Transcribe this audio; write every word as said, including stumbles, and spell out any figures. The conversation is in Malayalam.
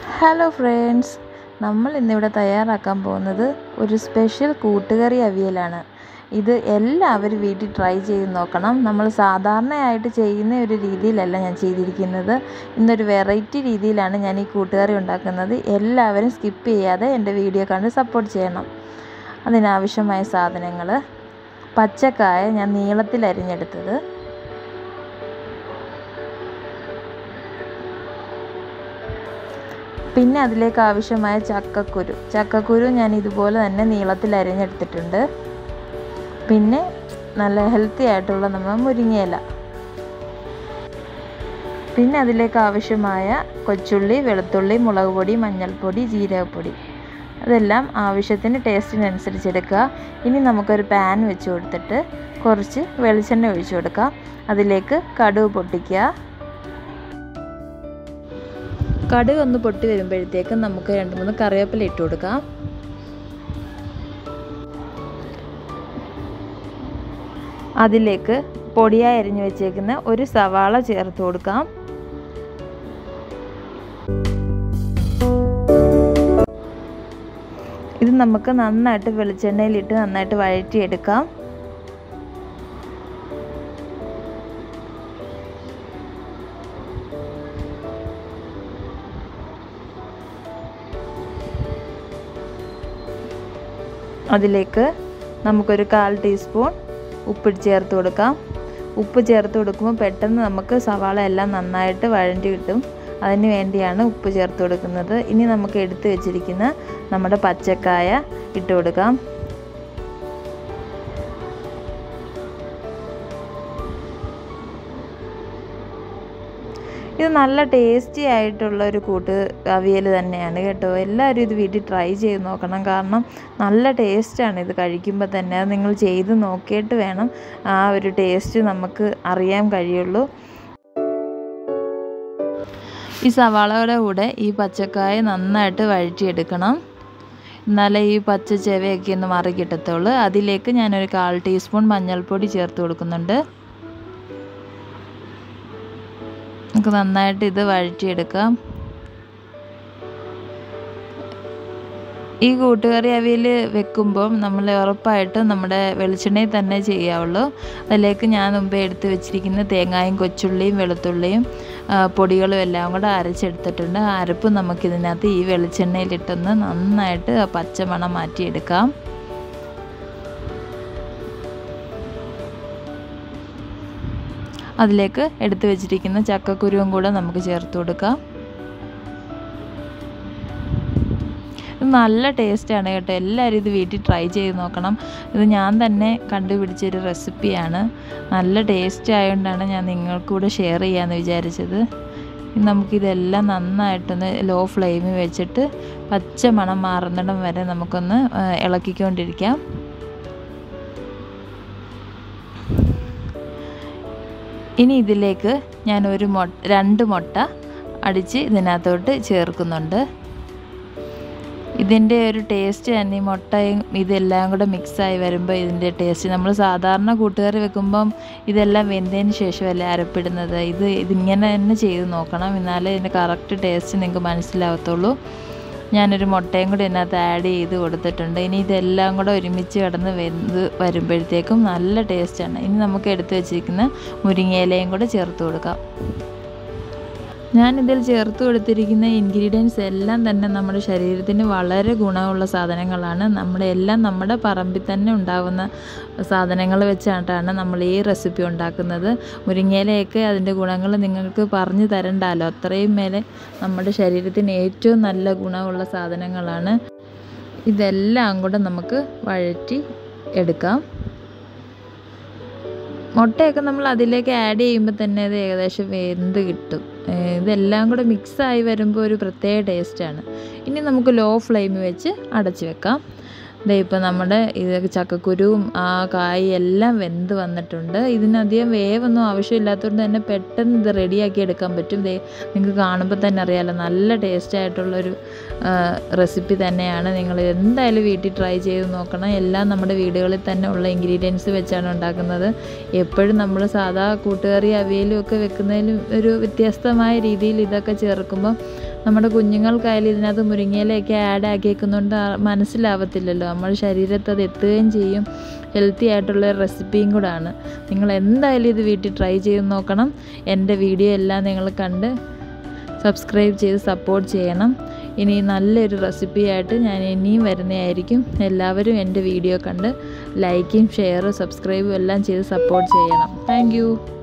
ഹലോ ഫ്രണ്ട്സ്, നമ്മൾ ഇന്നിവിടെ തയ്യാറാക്കാൻ പോകുന്നത് ഒരു സ്പെഷ്യൽ കൂട്ടുകറി അവിയലാണ്. ഇത് എല്ലാവരും വീട്ടിൽ ട്രൈ ചെയ്ത് നോക്കണം. നമ്മൾ സാധാരണയായിട്ട് ചെയ്യുന്ന ഒരു രീതിയിലല്ല ഞാൻ ചെയ്തിരിക്കുന്നത്. ഇന്നൊരു വെറൈറ്റി രീതിയിലാണ് ഞാൻ ഈ കൂട്ടുകറി ഉണ്ടാക്കുന്നത്. എല്ലാവരും സ്കിപ്പ് ചെയ്യാതെ എൻ്റെ വീഡിയോ കണ്ട് സപ്പോർട്ട് ചെയ്യണം. അതിനാവശ്യമായ സാധനങ്ങൾ: പച്ചക്കായ ഞാൻ നീളത്തിൽ അരിഞ്ഞെടുത്തത്, പിന്നെ അതിലേക്ക് ആവശ്യമായ ചക്കക്കുരു ചക്കക്കുരു ഞാൻ ഇതുപോലെ തന്നെ നീളത്തിൽ അരിഞ്ഞെടുത്തിട്ടുണ്ട്. പിന്നെ നല്ല ഹെൽത്തി ആയിട്ടുള്ള നമ്മൾ മുരിങ്ങയില, പിന്നെ അതിലേക്ക് ആവശ്യമായ കൊച്ചുള്ളി, വെളുത്തുള്ളി, മുളക് പൊടി, മഞ്ഞൾപ്പൊടി, ജീരകപ്പൊടി, അതെല്ലാം ആവശ്യത്തിന് ടേസ്റ്റിനനുസരിച്ച് എടുക്കുക. ഇനി നമുക്കൊരു പാൻ വെച്ച് കൊടുത്തിട്ട് കുറച്ച് വെളിച്ചെണ്ണ ഒഴിച്ചു കൊടുക്കാം. അതിലേക്ക് കടുക് പൊട്ടിക്കുക. കടുക് ഒന്ന് പൊട്ടി വരുമ്പോഴത്തേക്കും നമുക്ക് രണ്ട് മൂന്ന് കറിവേപ്പില ഇട്ട് കൊടുക്കാം. അതിലേക്ക് പൊടിയായി അരിഞ്ഞു വെച്ചേക്കുന്ന ഒരു സവാള ചേർത്ത് കൊടുക്കാം. ഇത് നമുക്ക് നന്നായിട്ട് വെളിച്ചെണ്ണയിലിട്ട് നന്നായിട്ട് വഴറ്റിയെടുക്കാം. അതിലേക്ക് നമുക്കൊരു കാൽ ടീസ്പൂൺ ഉപ്പ് ചേർത്ത് കൊടുക്കാം. ഉപ്പ് ചേർത്ത് കൊടുക്കുമ്പോൾ പെട്ടെന്ന് നമുക്ക് സവാള എല്ലാം നന്നായിട്ട് വഴണ്ടി കിട്ടും. അതിന് വേണ്ടിയാണ് ഉപ്പ് ചേർത്ത് കൊടുക്കുന്നത്. ഇനി നമുക്ക് എടുത്തു വെച്ചിരിക്കുന്ന നമ്മുടെ പച്ചക്കായ ഇട്ട് കൊടുക്കാം. ഇത് നല്ല ടേസ്റ്റി ആയിട്ടുള്ള ഒരു കൂട്ട് അവിയൽ തന്നെയാണ് കേട്ടോ. എല്ലാവരും ഇത് വീട്ടിൽ ട്രൈ ചെയ്ത് നോക്കണം. കാരണം നല്ല ടേസ്റ്റാണ് ഇത് കഴിക്കുമ്പോൾ തന്നെ. അത് നിങ്ങൾ ചെയ്ത് നോക്കിയിട്ട് വേണം ആ ഒരു ടേസ്റ്റ് നമുക്ക് അറിയാൻ കഴിയുള്ളൂ. ഈ സവാളയുടെ കൂടെ ഈ പച്ചക്കായ നന്നായിട്ട് വഴറ്റിയെടുക്കണം. എന്നാലേ ഈ പച്ച ചെവയൊക്കെ ഒന്ന് മാറി കിട്ടത്തുള്ളൂ. അതിലേക്ക് ഞാനൊരു കാൽ ടീസ്പൂൺ മഞ്ഞൾപ്പൊടി ചേർത്ത് കൊടുക്കുന്നുണ്ട്. നമുക്ക് നന്നായിട്ട് ഇത് വഴറ്റിയെടുക്കാം. ഈ കൂട്ടുകറി അവിയൽ വെക്കുമ്പം നമ്മൾ ഉറപ്പായിട്ടും നമ്മുടെ വെളിച്ചെണ്ണയിൽ തന്നെ ചെയ്യാവുള്ളൂ. അതിലേക്ക് ഞാൻ മുമ്പേ എടുത്ത് വെച്ചിരിക്കുന്ന തേങ്ങായും കൊച്ചുള്ളിയും വെളുത്തുള്ളിയും പൊടികളും എല്ലാം കൂടെ അരച്ചെടുത്തിട്ടുണ്ട്. അരപ്പ് നമുക്കിതിനകത്ത് ഈ വെളിച്ചെണ്ണയിലിട്ടൊന്ന് നന്നായിട്ട് പച്ചമണം മാറ്റിയെടുക്കാം. അതിലേക്ക് എടുത്തു വെച്ചിരിക്കുന്ന ചക്കക്കുരുവും കൂടെ നമുക്ക് ചേർത്ത് കൊടുക്കാം. ഇത് നല്ല ടേസ്റ്റാണ് കേട്ടോ. എല്ലാവരും ഇത് വീട്ടിൽ ട്രൈ ചെയ്ത് നോക്കണം. ഇത് ഞാൻ തന്നെ കണ്ടുപിടിച്ചൊരു റെസിപ്പിയാണ്. നല്ല ടേസ്റ്റ് ആയതുകൊണ്ടാണ് ഞാൻ നിങ്ങൾക്കൂടെ ഷെയർ ചെയ്യാമെന്ന് വിചാരിച്ചത്. നമുക്കിതെല്ലാം നന്നായിട്ടൊന്ന് ലോ ഫ്ലെയിമിൽ വെച്ചിട്ട് പച്ച മണം മാറുന്നിടം വരെ നമുക്കൊന്ന് ഇളക്കിക്കൊണ്ടിരിക്കാം. ഇനി ഇതിലേക്ക് ഞാൻ ഒരു മൊ രണ്ട് മുട്ട അടിച്ച് ഇതിനകത്തോട്ട് ചേർക്കുന്നുണ്ട്. ഇതിൻ്റെ ഒരു ടേസ്റ്റ് തന്നെ ഈ മുട്ടയും ഇതെല്ലാം കൂടെ മിക്സായി വരുമ്പോൾ ഇതിൻ്റെ ടേസ്റ്റ്, നമ്മൾ സാധാരണ കൂട്ടുകറി വെക്കുമ്പം ഇതെല്ലാം വെന്തതിന് ശേഷമല്ലേ അരപ്പിടുന്നത്. ഇത് ഇതിങ്ങനെ തന്നെ ചെയ്ത് നോക്കണം. എന്നാലേ ഇതിൻ്റെ കറക്റ്റ് ടേസ്റ്റ് നിങ്ങൾക്ക് മനസ്സിലാവത്തുള്ളൂ. ഞാനൊരു മുട്ടയും കൂടി ഇതിനകത്ത് ആഡ് ചെയ്ത് കൊടുത്തിട്ടുണ്ട്. ഇനി ഇതെല്ലാം കൂടെ ഒരുമിച്ച് കിടന്ന് വെന്ത് വരുമ്പോഴത്തേക്കും നല്ല ടേസ്റ്റാണ്. ഇനി നമുക്ക് എടുത്ത് വെച്ചിരിക്കുന്ന മുരിങ്ങയിലയും കൂടെ ചേർത്ത് കൊടുക്കാം. ഞാനിതിൽ ചേർത്ത് കൊടുത്തിരിക്കുന്ന ഇൻഗ്രീഡിയൻസ് എല്ലാം തന്നെ നമ്മുടെ ശരീരത്തിന് വളരെ ഗുണമുള്ള സാധനങ്ങളാണ്. നമ്മുടെ എല്ലാം നമ്മുടെ പറമ്പിൽ തന്നെ ഉണ്ടാകുന്ന സാധനങ്ങൾ വെച്ചിട്ടാണ് നമ്മൾ ഈ റെസിപ്പി ഉണ്ടാക്കുന്നത്. മുരിങ്ങയിലയൊക്കെ അതിൻ്റെ ഗുണങ്ങൾ നിങ്ങൾക്ക് പറഞ്ഞു തരണ്ടല്ലോ. അത്രയും മേലെ നമ്മുടെ ശരീരത്തിന് ഏറ്റവും നല്ല ഗുണമുള്ള സാധനങ്ങളാണ്. ഇതെല്ലാം കൂടെ നമുക്ക് വഴറ്റി എടുക്കാം. മുട്ടയൊക്കെ നമ്മൾ അതിലേക്ക് ആഡ് ചെയ്യുമ്പോൾ തന്നെ അത് ഏകദേശം വെന്ത് കിട്ടും. ഇതെല്ലാം കൂടെ മിക്സായി വരുമ്പോൾ ഒരു പ്രത്യേക ടേസ്റ്റാണ്. ഇനി നമുക്ക് ലോ ഫ്ലെയിമിൽ വെച്ച് അടച്ച് വെക്കാം. ദേ ഇപ്പോൾ നമ്മുടെ ഇത് ചക്കക്കുരുവും ആ കായും എല്ലാം വെന്ത് വന്നിട്ടുണ്ട്. ഇതിനധികം വേവൊന്നും ആവശ്യമില്ലാത്തതുകൊണ്ട് തന്നെ പെട്ടെന്ന് ഇത് റെഡിയാക്കി എടുക്കാൻ പറ്റും. ദേ നിങ്ങൾക്ക് കാണുമ്പോൾ തന്നെ അറിയാമല്ലോ, നല്ല ടേസ്റ്റായിട്ടുള്ളൊരു റെസിപ്പി തന്നെയാണ്. നിങ്ങൾ എന്തായാലും വീട്ടിൽ ട്രൈ ചെയ്ത് നോക്കണം. എല്ലാം നമ്മുടെ വീടുകളിൽ തന്നെ ഉള്ള ഇൻഗ്രീഡിയൻസ് വെച്ചാണ് ഉണ്ടാക്കുന്നത്. എപ്പോഴും നമ്മൾ സാധാ കൂട്ടുകറി അവിയലും ഒക്കെ വെക്കുന്നതിലും ഒരു വ്യത്യസ്തമായ രീതിയിൽ ഇതൊക്കെ ചേർക്കുമ്പോൾ നമ്മുടെ കുഞ്ഞുങ്ങൾക്കായാലും ഇതിനകത്ത് മുരിങ്ങയിലയൊക്കെ ആഡ് ആക്കിയേക്കുന്നതുകൊണ്ട് മനസ്സിലാവത്തില്ലല്ലോ, നമ്മുടെ ശരീരത്ത് അത് എത്തുകയും ചെയ്യും. ഹെൽത്തി ആയിട്ടുള്ള റെസിപ്പിയും കൂടാണ്. നിങ്ങൾ എന്തായാലും ഇത് വീട്ടിൽ ട്രൈ ചെയ്ത് നോക്കണം. എൻ്റെ വീഡിയോ എല്ലാം നിങ്ങൾ കണ്ട് സബ്സ്ക്രൈബ് ചെയ്ത് സപ്പോർട്ട് ചെയ്യണം. ഇനി നല്ലൊരു റെസിപ്പിയായിട്ട് ഞാൻ ഇനിയും വരുന്നതായിരിക്കും. എല്ലാവരും എൻ്റെ വീഡിയോ കണ്ട് ലൈക്കും ഷെയറും സബ്സ്ക്രൈബും എല്ലാം ചെയ്ത് സപ്പോർട്ട് ചെയ്യണം. താങ്ക്